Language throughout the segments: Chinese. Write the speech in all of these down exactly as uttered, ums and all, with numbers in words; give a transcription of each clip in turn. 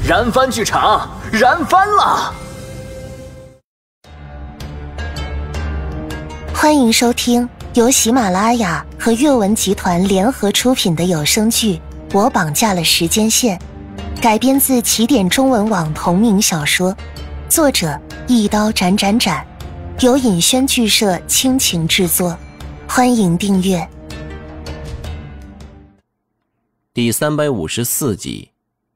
燃翻剧场，燃翻了！ 欢迎收听由喜马拉雅和阅文集团联合出品的有声剧《我绑架了时间线》，改编自起点中文网同名小说，作者一刀斩斩斩，由尹轩剧社倾情制作。欢迎订阅。 第三百五十四集。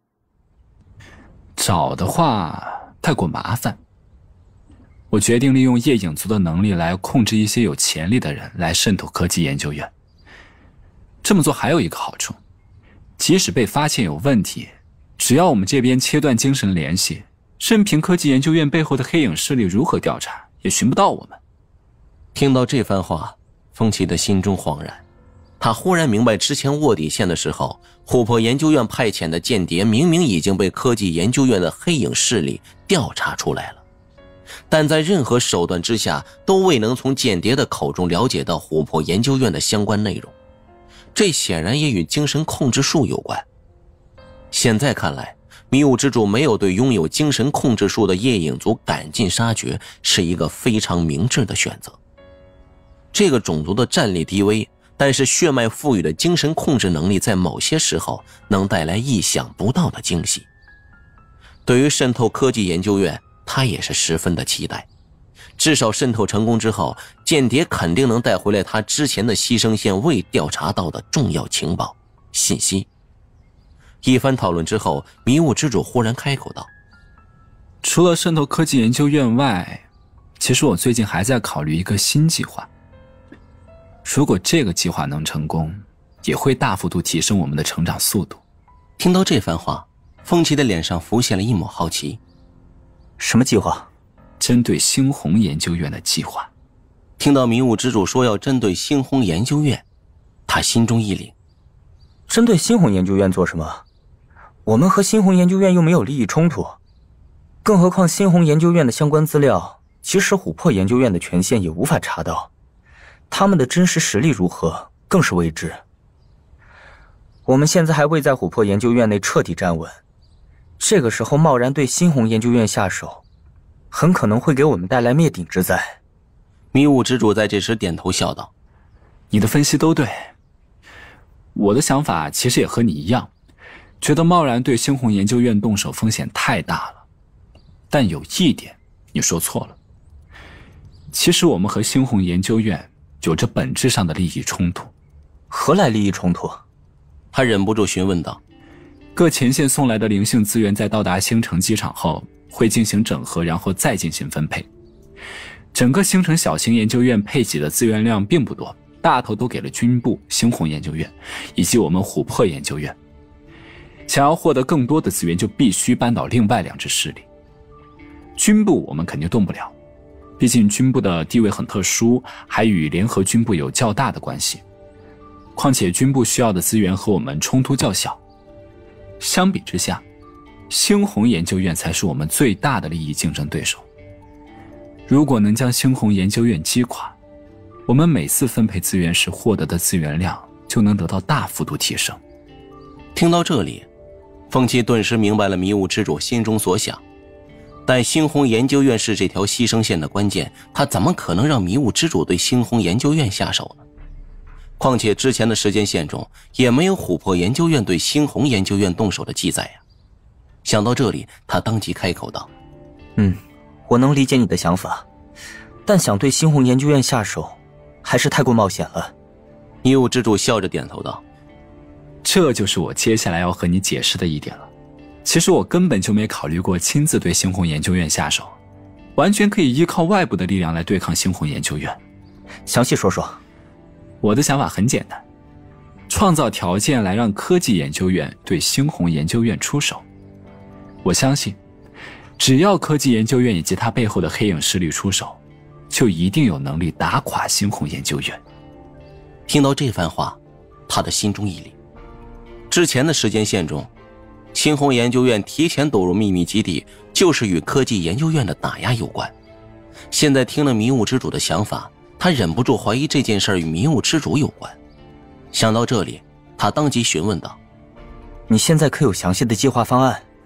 找的话太过麻烦，我决定利用夜影族的能力来控制一些有潜力的人来渗透科技研究院。这么做还有一个好处，即使被发现有问题，只要我们这边切断精神联系，任凭科技研究院背后的黑影势力如何调查，也寻不到我们。 听到这番话，风奇的心中恍然，他忽然明白之前卧底线的时候，琥珀研究院派遣的间谍明明已经被科技研究院的黑影势力调查出来了，但在任何手段之下都未能从间谍的口中了解到琥珀研究院的相关内容，这显然也与精神控制术有关。现在看来，迷雾之主没有对拥有精神控制术的夜影族赶尽杀绝，是一个非常明智的选择。这个种族的战力低微，但是血脉赋予的精神控制能力在某些时候能带来意想不到的惊喜。对于渗透科技研究院，他也是十分的期待。至少渗透成功之后，间谍肯定能带回来他之前的牺牲线未调查到的重要情报信息。一番讨论之后，迷雾之主忽然开口道： 除了渗透科技研究院外，其实我最近还在考虑一个新计划。如果这个计划能成功，也会大幅度提升我们的成长速度。 听到这番话，风奇的脸上浮现了一抹好奇。 什么计划？ 针对猩红研究院的计划。 听到迷雾之主说要针对猩红研究院，他心中一凛。 针对猩红研究院做什么？我们和猩红研究院又没有利益冲突，更何况猩红研究院的相关资料，即使琥珀研究院的权限也无法查到，他们的真实实力如何更是未知。我们现在还未在琥珀研究院内彻底站稳，这个时候贸然对猩红研究院下手，很可能会给我们带来灭顶之灾。 迷雾之主在这时点头笑道： 你的分析都对，我的想法其实也和你一样，觉得贸然对猩红研究院动手风险太大了。但有一点你说错了，其实我们和猩红研究院有着本质上的利益冲突。 何来利益冲突？ 他忍不住询问道。 各前线送来的灵性资源在到达星城机场后会进行整合，然后再进行分配。整个星城小型研究院配给的资源量并不多，大头都给了军部、猩红研究院以及我们琥珀研究院。想要获得更多的资源，就必须扳倒另外两支势力。军部我们肯定动不了，毕竟军部的地位很特殊，还与联合军部有较大的关系。况且军部需要的资源和我们冲突较小。相比之下，猩红研究院才是我们最大的利益竞争对手。如果能将猩红研究院击垮，我们每次分配资源时获得的资源量就能得到大幅度提升。 听到这里，风奇顿时明白了迷雾之主心中所想。但猩红研究院是这条牺牲线的关键，他怎么可能让迷雾之主对猩红研究院下手呢？况且之前的时间线中也没有琥珀研究院对猩红研究院动手的记载呀。想到这里，他当即开口道： 嗯，我能理解你的想法，但想对猩红研究院下手还是太过冒险了。 迷雾之主笑着点头道： 这就是我接下来要和你解释的一点了。其实我根本就没考虑过亲自对猩红研究院下手，完全可以依靠外部的力量来对抗猩红研究院。 详细说说。 我的想法很简单，创造条件来让科技研究院对猩红研究院出手。我相信，只要科技研究院以及他背后的黑影势力出手，就一定有能力打垮猩红研究院。 听到这番话，他的心中一凛。之前的时间线中，猩红研究院提前躲入秘密基地，就是与科技研究院的打压有关。现在听了迷雾之主的想法，他忍不住怀疑这件事与迷雾之主有关。想到这里，他当即询问道： 你现在可有详细的计划方案？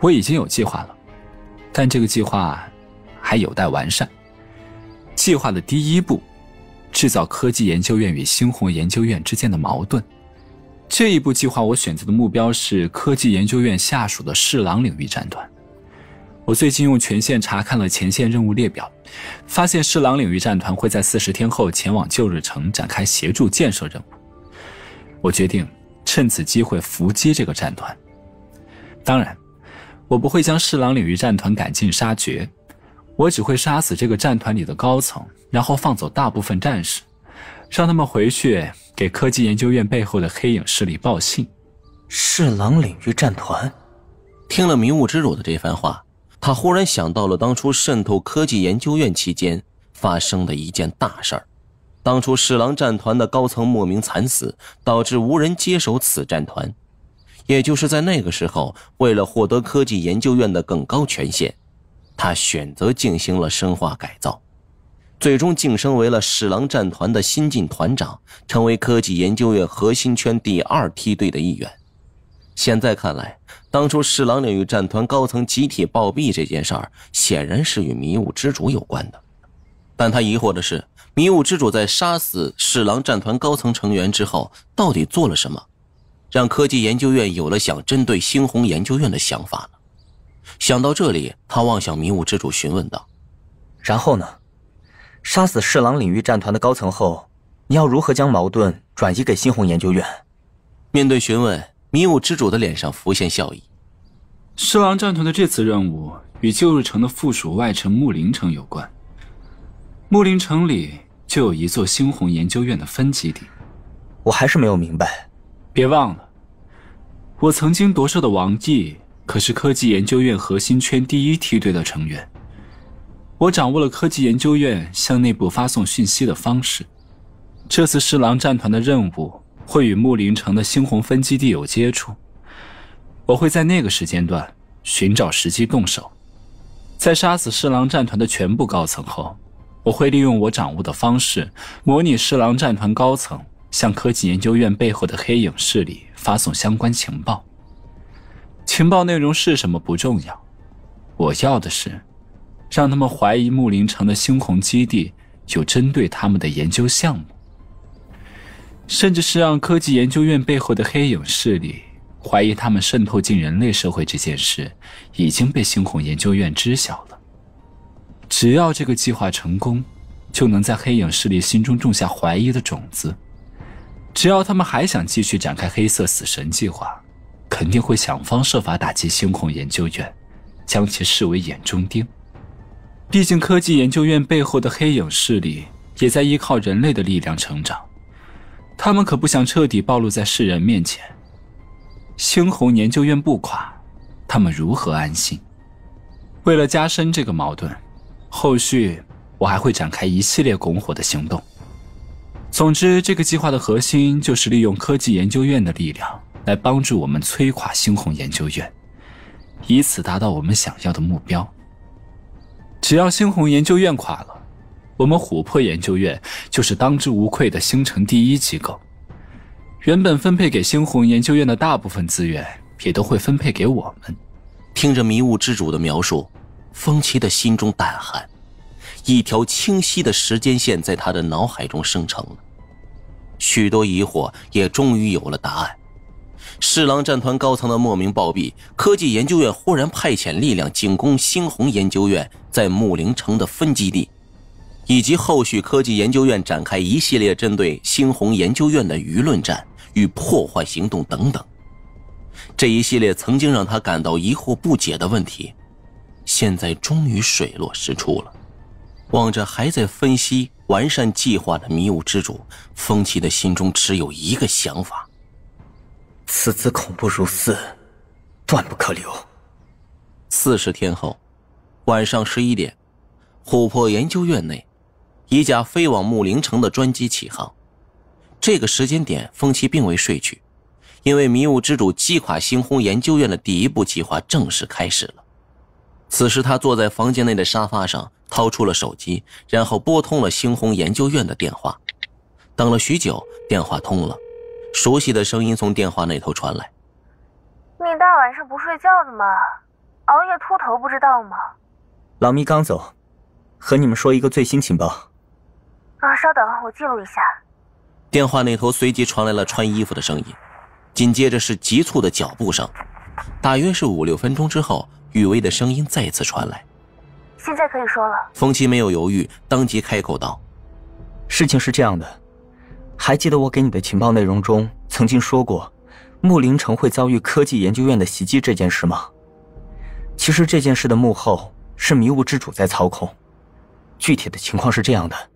我已经有计划了，但这个计划还有待完善。计划的第一步，制造科技研究院与猩红研究院之间的矛盾。这一步计划我选择的目标是科技研究院下属的侍郎领域战团。我最近用权限查看了前线任务列表，发现侍郎领域战团会在四十天后前往旧日城展开协助建设任务。我决定趁此机会伏击这个战团。当然，我不会将侍郎领域战团赶尽杀绝，我只会杀死这个战团里的高层，然后放走大部分战士，让他们回去给科技研究院背后的黑影势力报信。 侍郎领域战团。 听了迷雾之主的这番话，他忽然想到了当初渗透科技研究院期间发生的一件大事儿。当初侍郎战团的高层莫名惨死，导致无人接手此战团。也就是在那个时候，为了获得科技研究院的更高权限，他选择进行了深化改造，最终晋升为了侍郎战团的新晋团长，成为科技研究院核心圈第二梯队的一员。现在看来，当初侍郎领域战团高层集体暴毙这件事儿，显然是与迷雾之主有关的。但他疑惑的是，迷雾之主在杀死侍郎战团高层成员之后，到底做了什么，让科技研究院有了想针对猩红研究院的想法呢？想到这里，他望向迷雾之主询问道： 然后呢？杀死侍郎领域战团的高层后，你要如何将矛盾转移给猩红研究院？ 面对询问，迷雾之主的脸上浮现笑意。 侍郎战团的这次任务与旧日城的附属外城木林城有关。木林城里就有一座猩红研究院的分基地。 我还是没有明白。 别忘了，我曾经夺舍的王毅可是科技研究院核心圈第一梯队的成员。我掌握了科技研究院向内部发送讯息的方式。这次侍郎战团的任务会与木林城的猩红分基地有接触，我会在那个时间段寻找时机动手。在杀死侍郎战团的全部高层后，我会利用我掌握的方式，模拟侍郎战团高层向科技研究院背后的黑影势力发送相关情报。情报内容是什么不重要，我要的是让他们怀疑木林城的猩红基地有针对他们的研究项目，甚至是让科技研究院背后的黑影势力怀疑他们渗透进人类社会这件事已经被猩红研究院知晓了。只要这个计划成功，就能在黑影势力心中种下怀疑的种子。只要他们还想继续展开黑色死神计划，肯定会想方设法打击猩红研究院，将其视为眼中钉。毕竟科技研究院背后的黑影势力也在依靠人类的力量成长，他们可不想彻底暴露在世人面前。猩红研究院不垮，他们如何安心？为了加深这个矛盾，后续我还会展开一系列拱火的行动。总之，这个计划的核心就是利用科技研究院的力量来帮助我们摧垮猩红研究院，以此达到我们想要的目标。只要猩红研究院垮了，我们琥珀研究院就是当之无愧的星城第一机构。原本分配给猩红研究院的大部分资源也都会分配给我们。 听着迷雾之主的描述，风奇的心中胆寒，一条清晰的时间线在他的脑海中生成了，许多疑惑也终于有了答案。侍郎战团高层的莫名暴毙，科技研究院忽然派遣力量进攻猩红研究院在木林城的分基地，以及后续科技研究院展开一系列针对猩红研究院的舆论战与破坏行动等等。这一系列曾经让他感到疑惑不解的问题，现在终于水落石出了。望着还在分析完善计划的迷雾之主，风奇的心中只有一个想法： 此子恐怖如斯，断不可留。 四十天后，晚上十一点，琥珀研究院内，一架飞往木林城的专机起航。这个时间点，风奇并未睡去，因为迷雾之主击垮猩红研究院的第一步计划正式开始了。此时他坐在房间内的沙发上，掏出了手机，然后拨通了猩红研究院的电话。等了许久，电话通了，熟悉的声音从电话那头传来： 你大晚上不睡觉的吗？ 熬夜秃头不知道吗？ 老咪刚走，和你们说一个最新情报。 啊，稍等，我记录一下。 电话那头随即传来了穿衣服的声音，紧接着是急促的脚步声。大约是五六分钟之后，雨薇的声音再次传来。 现在可以说了。 风七没有犹豫，当即开口道： 事情是这样的，还记得我给你的情报内容中曾经说过木林城会遭遇科技研究院的袭击这件事吗？其实这件事的幕后是迷雾之主在操控，具体的情况是这样的。